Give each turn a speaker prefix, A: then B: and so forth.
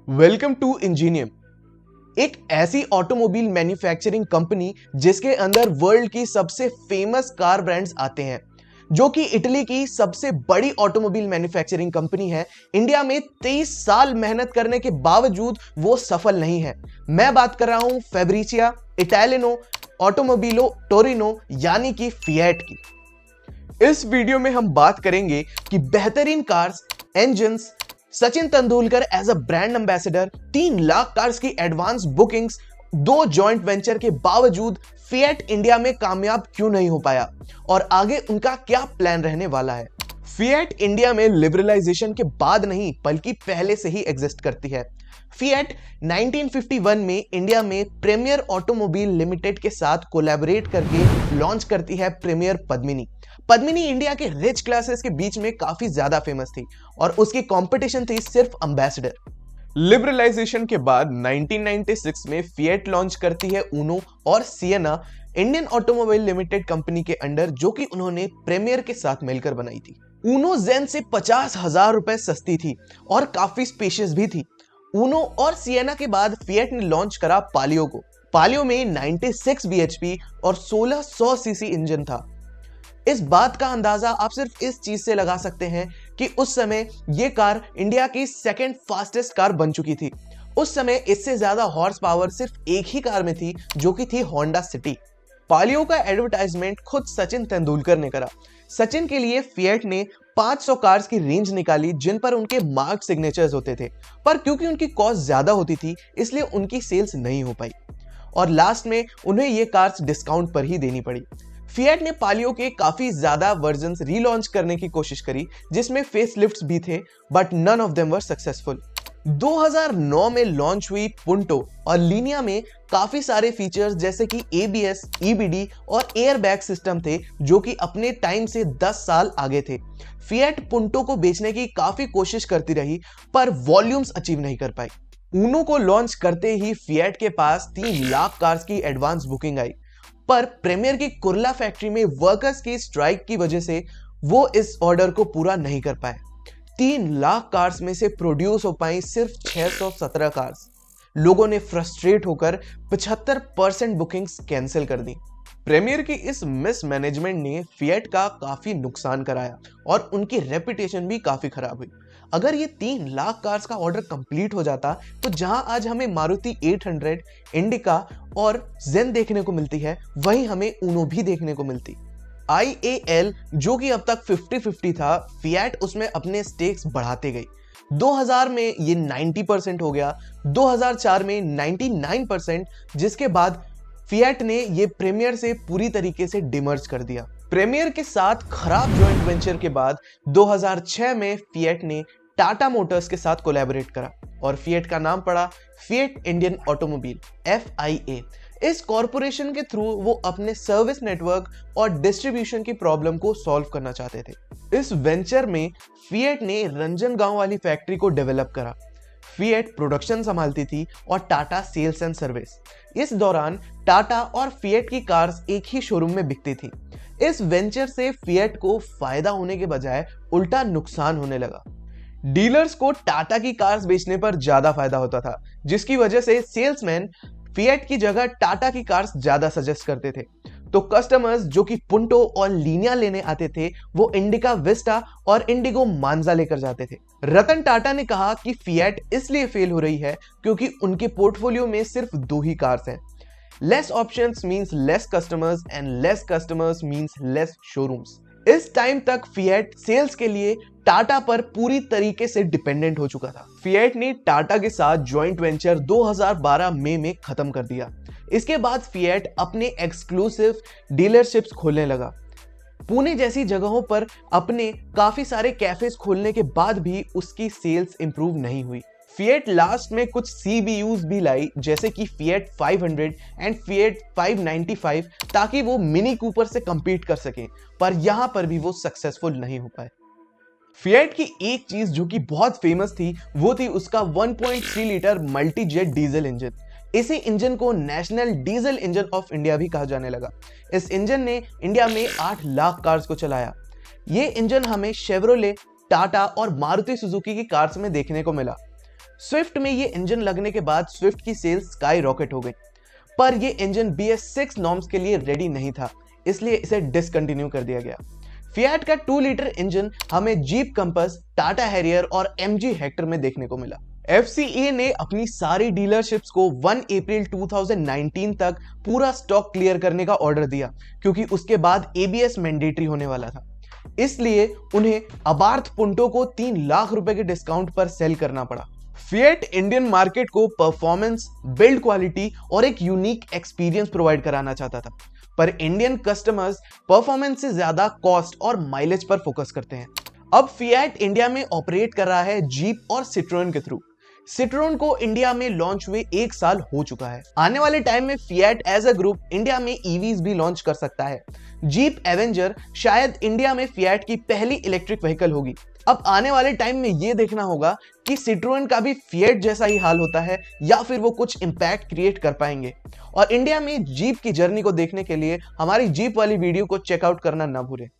A: Welcome to Ingenium, एक ऐसी automobile manufacturing company जिसके अंदर वर्ल्ड की सबसे फेमस कार ब्रांड्स आते हैं, जो कि इटली की सबसे बड़ी ऑटोमोबाइल मैन्युफैक्चरिंग कंपनी है। इंडिया में 23 साल मेहनत करने के बावजूद वो सफल नहीं है। मैं बात कर रहा हूं फेब्रिचिया इटालियनो ऑटोमोबिलो टोरिनो यानी कि फिएट की। इस वीडियो में हम बात करेंगे कि बेहतरीन cars, engines, Sachin Tendulkar as a brand ambassador, 3 lakh cars की एडवांस बुकिंग्स, 2 जॉइंट वेंचर के बावजूद फिएट इंडिया में कामयाब क्यों नहीं हो पाया और आगे उनका क्या प्लान रहने वाला है। फिएट इंडिया में लिबरलाइजेशन के बाद नहीं बल्कि पहले से ही एग्जिस्ट करती है। फिएट 1951 में इंडिया में प्रीमियर ऑटोमोबाइल लिमिटेड के साथ कोलैबोरेट करके लॉन्च करती है प्रीमियर पद्मिनी। पद्मिनी इंडिया के रिच क्लासेस के बीच में काफी ज्यादा फेमस थी और उसकी कंपटीशन थी सिर्फ एम्बेसडर। लिबरलाइजेशन के बाद 1996 में फिएट लॉन्च करती है ऊनो और Siena Indian automobile limited company के अंडर, जो कि उन्होंने प्रीमियर के साथ मिलकर बनाई थी। ऊनो जेन से 50,000 रुपए सस्ती थी और काफी स्पेशियस भी थी। ऊनो और सिएना के बाद फिएट ने लॉन्च करा पालियो को। पालियो में 96 bhp और 1600 सीसी इंजन था। इस बात का अंदाजा आप सिर्फ इस चीज से लगा सकते हैं कि उस समय यह कार इंडिया की सेकंड फास्टेस्ट कार बन चुकी थी। उस समय इससे ज्यादा हॉर्स पावर सिर्फ एक ही कार में थी, जो कि थी होंडा सिटी। पालियो का एडवर्टाइजमेंट खुद सचिन तेंदुलकर ने करा। सचिन के लिए फिएट ने 500 कार्स की रेंज निकाली जिन पर उनके मार्क सिग्नेचर्स होते थे, पर क्योंकि उनकी कॉस्ट ज्यादा होती थी इसलिए उनकी सेल्स नहीं हो पाई और लास्ट में उन्हें ये कार्स डिस्काउंट पर ही देनी पड़ी। फिएट ने पालियो के काफी ज्यादा वर्जन्स रीलॉन्च करने की कोशिश करी, जिसमें फेसलिफ्ट्स भी थे, but none of them were successful. 2009 में लॉन्च हुई पुंटो और लीनिया में काफी सारे फीचर्स जैसे कि एबीएस, ईबीडी और एयरबैग सिस्टम थे, जो कि अपने टाइम से 10 साल आगे थे। फिएट पुंटो को बेचने की काफी कोशिश करती रही पर वॉल्यूम्स अचीव नहीं कर पाई। ऊनो को लॉन्च करते ही फिएट के पास 3 लाख कार्स की एडवांस बुकिंग आई, पर प्रीमियर की कुर्ला फैक्ट्री में वर्कर्स की स्ट्राइक की वजह से वो इस ऑर्डर को पूरा नहीं कर पाए। 3 लाख कार्स में से प्रोड्यूस हो पाई सिर्फ 617 कार्स। लोगों ने फ्रस्ट्रेट होकर 75% बुकिंग्स कैंसिल कर दी। प्रीमियर की इस मिसमैनेजमेंट ने फिएट का काफी नुकसान कराया और उनकी रेपुटेशन भी काफी खराब हुई। अगर ये 3 लाख कार्स का ऑर्डर कंप्लीट हो जाता तो जहां आज हमें मारुति 800, इंडिका और जेन देखने को मिलती है, वहीं हमें ऊनो भी देखने को मिलती। IAL जो कि अब तक 50-50 था, फिएट उसमें अपने स्टेक्स बढ़ाते गई। 2000 में ये 90% हो गया, 2004 में 99%, जिसके बाद फिएट ने ये प्रीमियर से पूरी तरीके से डिमर्ज कर दिया। प्रीमियर के साथ खराब जॉइंट वेंचर के बाद 2006 में फिएट ने टाटा मोटर्स के साथ कोलैबोरेट करा और फिएट का नाम पड़ा फिएट इंडियन ऑटोमोबाइल, FIA। इस कॉरपोरेशन के थ्रू वो अपने सर्विस नेटवर्क और डिस्ट्रीब्यूशन की प्रॉब्लम को सॉल्व करना चाहते थे। इस वेंचर में फिएट ने रंजनगांव वाली फैक्ट्री को डेवलप करा। फिएट प्रोडक्शन संभालती थी और टाटा सेल्स एंड सर्विस। इस दौरान टाटा और फिएट की कार्स एक ही शोरूम में बिकती थी। इस वेंचर से फिएट को फायदा होने के बजाय उल्टा नुकसान होने लगा। डीलर्स को टाटा की कार्स बेचने पर ज्यादा फायदा होता था, जिसकी वजह से सेल्समैन फिएट की जगह टाटा की कार्स ज्यादा सजेस्ट करते थे। तो कस्टमर्स जो कि पुंटो और लीनिया लेने आते थे, वो इंडिका विस्टा और इंडिगो मांजा लेकर जाते थे। रतन टाटा ने कहा कि फिएट इसलिए फेल हो रही है क्योंकि उनके पोर्टफोलियो में सिर्फ 2 ही कार्स हैं। Less options means less customers and less customers means less showrooms. इस टाइम तक फिएट सेल्स के लिए टाटा पर पूरी तरीके से डिपेंडेंट हो चुका था। फिएट ने टाटा के साथ जॉइंट वेंचर 2012 मई में खत्म कर दिया। इसके बाद फिएट अपने एक्सक्लूसिव डीलरशिप्स खोलने लगा। पुणे जैसी जगहों पर अपने काफी सारे कैफेज खोलने के बाद भी उसकी सेल्स इंप्रूव नहीं हुई। फिएट लास्ट में कुछ CBUs भी लाई, जैसे कि फिएट 500 एंड फिएट 595, ताकि वो मिनी कूपर से कंपीट कर सके, पर यहां पर भी वो सक्सेसफुल नहीं हो पाए। फिएट की एक चीज जो कि बहुत फेमस थी, वो थी उसका 1.3 litre multi jet diesel engine. इसी इंजन को national diesel engine of India भी कहा जाने लगा। इस इंजन ने इंडिया में 8 लाख कार्स को चलाया। ये इंजन हमें शेवरोले, टाटा और मारुति सुजुकी की कार्स में देखने को मिला। स्विफ्ट में ये इंजन लगने के बाद स्विफ्ट की सेल्स स्काई रॉकेट हो गई, पर ये इंजन BS6 नॉर्म्स के लिए रेडी नहीं था, इसलिए इसे डिसकंटिन्यू कर दिया गया। फिएट का 2 लीटर इंजन हमें जीप कंपस, टाटा हैरियर और MG हेक्टर में देखने को मिला। FCA ने अपनी सारी डीलरशिप्स को 1 अप्रैल 2019 तक पूरा स्टॉक क्लियर करने का ऑर्डर दिया, क्योंकि उसके बाद ABS मैंडेटरी होने वाला था। इसलिए उन्हें अबार्थ पुंटो को 3 लाख रुपए के डिस्काउंट पर सेल करना पड़ा। फिएट इंडियन मार्केट को परफॉर्मेंस, बिल्ड क्वालिटी और एक यूनिक एक्सपीरियंस प्रोवाइड कराना चाहता था, पर इंडियन कस्टमर्स परफॉर्मेंस से ज्यादा कॉस्ट और माइलेज पर फोकस करते हैं। अब फिएट इंडिया में ऑपरेट कर रहा है जीप और सिट्रोन के थ्रू। सिट्रोन को इंडिया में लॉन्च हुए 1 साल हो चुका है। आने वाले टाइम में Fiat as a group India में EVs भी लॉन्च कर सकता है। जीप एवेंजर शायद इंडिया में फिएट की पहली इलेक्ट्रिक व्हीकल होगी। अब आने वाले टाइम में यह देखना होगा कि सिट्रोन का भी फिएट जैसा ही हाल होता है या फिर वो कुछ इंपैक्ट क्रिएट कर पाएंगे। और इंडिया में जीप की जर्नी को देखने के लिए हमारी जीप वाली वीडियो को चेकआउट करना ना भूलें।